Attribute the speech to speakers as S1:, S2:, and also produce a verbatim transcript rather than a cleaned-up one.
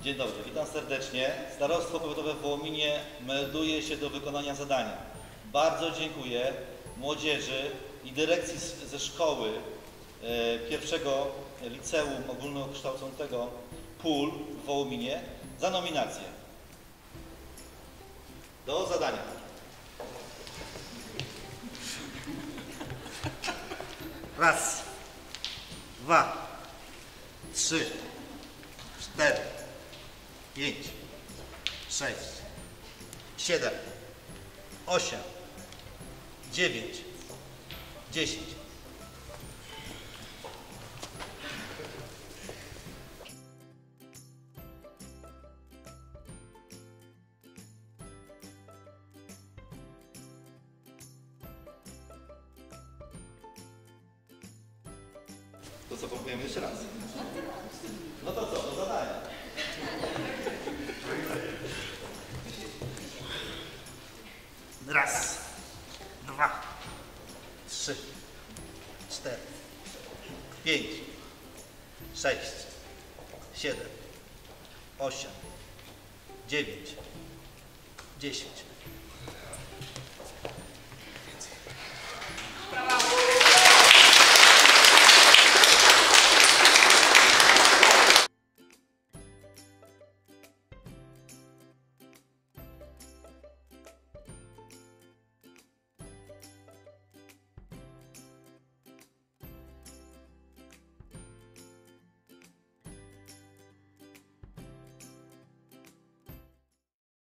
S1: Dzień dobry, witam serdecznie. Starostwo Powiatowe w Wołominie melduje się do wykonania zadania. Bardzo dziękuję młodzieży i dyrekcji ze szkoły e, pierwszego liceum ogólnokształcącego Pól w Wołominie za nominację. Do zadania.
S2: Raz, dwa, trzy, cztery, pięć, sześć, siedem, osiem, dziewięć, dziesięć.
S1: To co, powiemy jeszcze raz? No to co, do zadania.
S2: Raz, dwa, trzy, cztery, pięć, sześć, siedem, osiem, dziewięć, dziesięć.